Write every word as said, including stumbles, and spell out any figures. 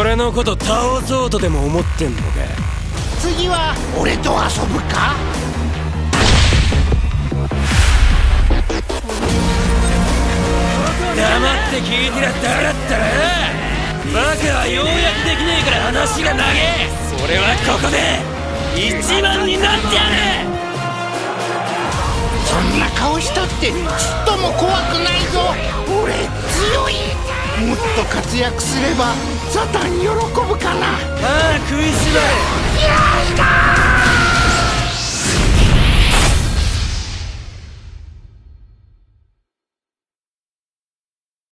俺のこと倒そうとでも思ってんのか。 次は俺と遊ぶか。 黙って聞いてらったらったらバカはようやくできねえから話が長え。俺はここで一番になってやる。 そんな顔したってちっとも怖くないぞ。俺強い。もっと活躍すればサタン喜ぶかな。 ああ食いしばれ。 やったー。